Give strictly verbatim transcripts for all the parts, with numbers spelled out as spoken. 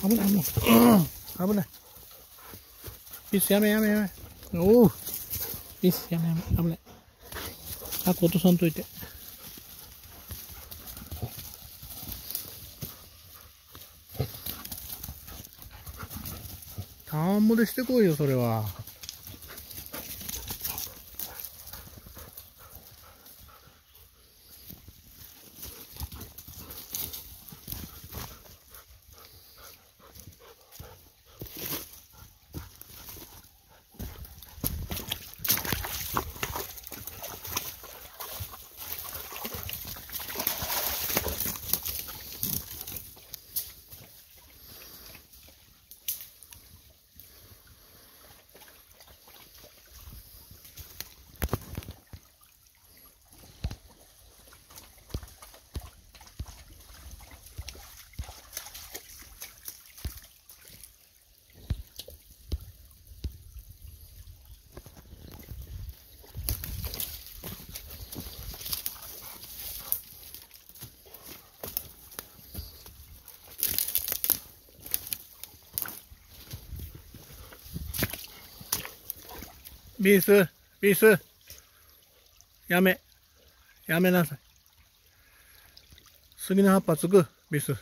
危ない、もう。危ない。ピースやめやめやめ。おお。ピースやめやめ。危ない。あ、落とさんといて。田んぼでしてこいよ、それは。ビース、ビース。やめ。やめなさい。杉の葉っぱつく、ビス。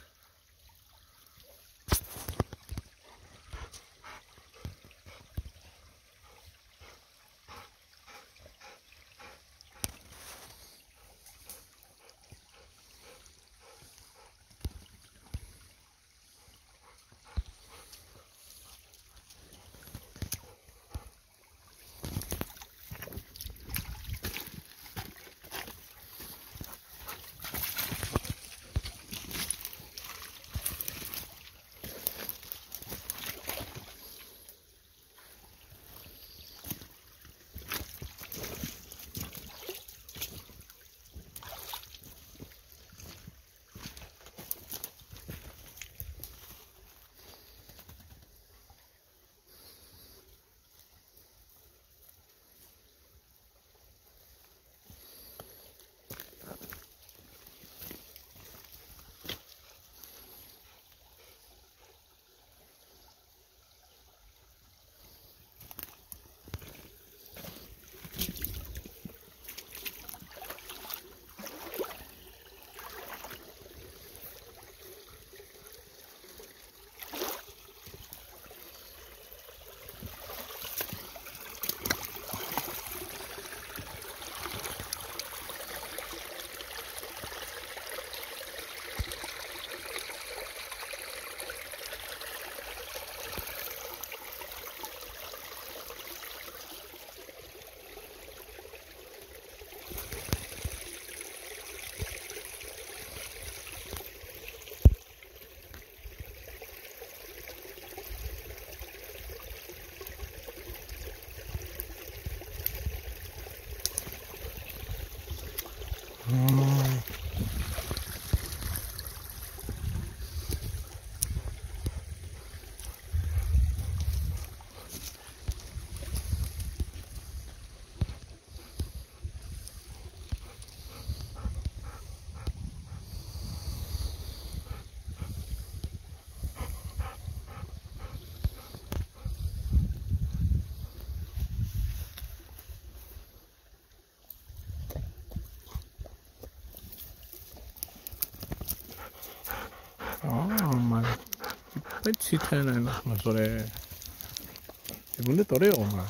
ああ、お前。いっぱいついたやないか、お前それ。自分で取れよ、お前。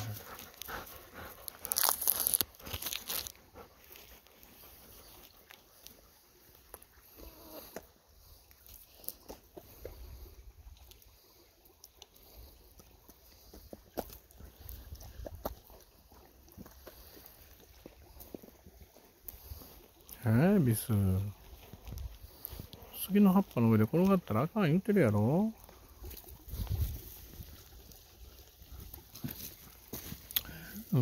えー、ビス。杉の葉っぱの上で転がったらあかん言ってるやろ。うん。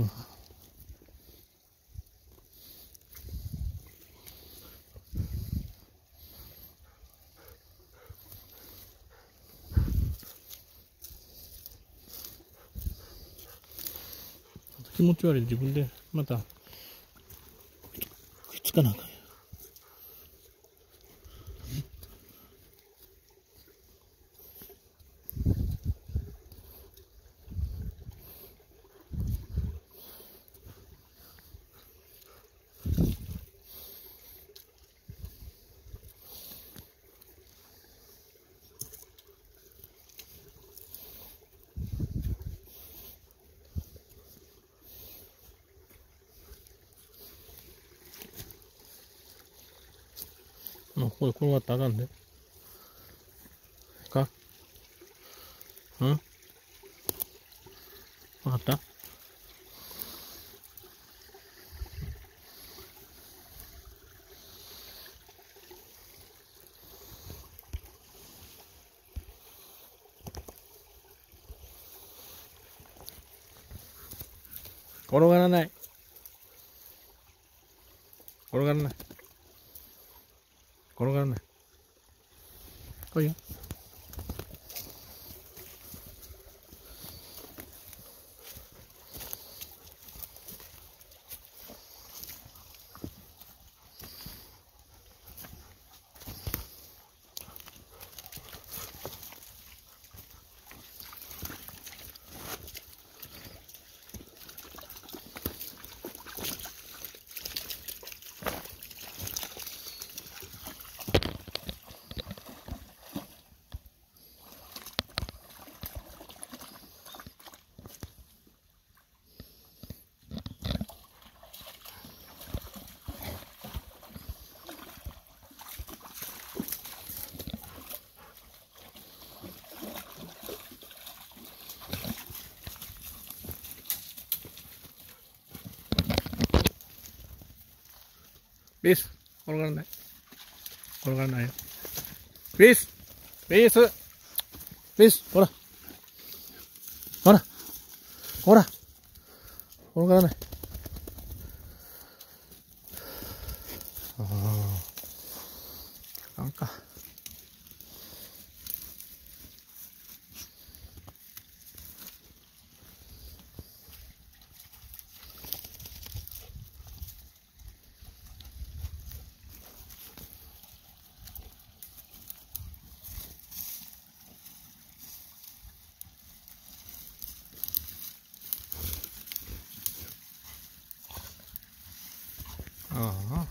気持ち悪い自分でまたくっつかなあかんや。 ここで転がったらあかんで。かうん、わかった。転がらない。転がらない。転がらない。来いよ。ビス、転がらない。転がらないよ。ビス、ビス、ビス、ほら。ほら。ほら。転がらない。ああ。なんか。ああ。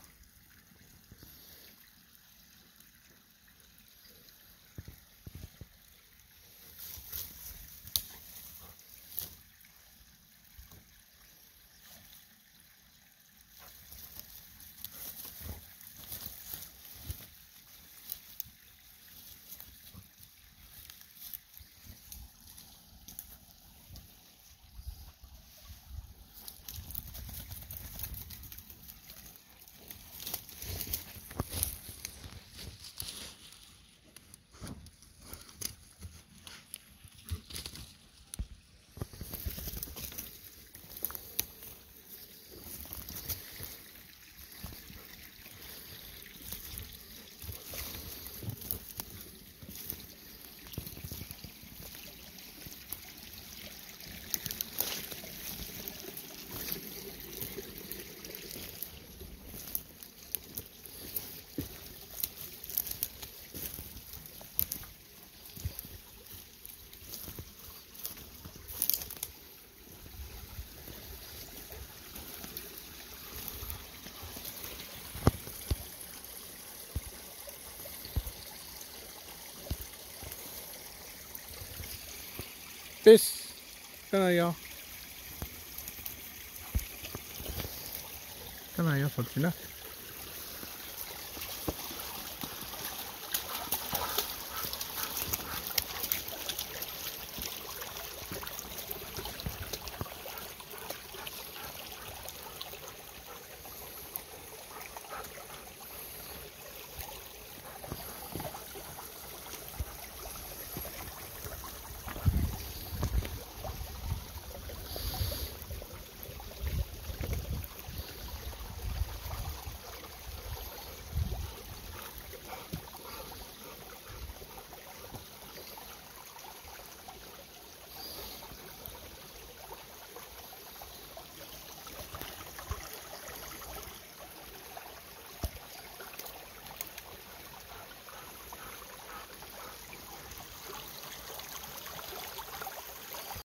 ビス。行かないよ。行かないよ、そっちな。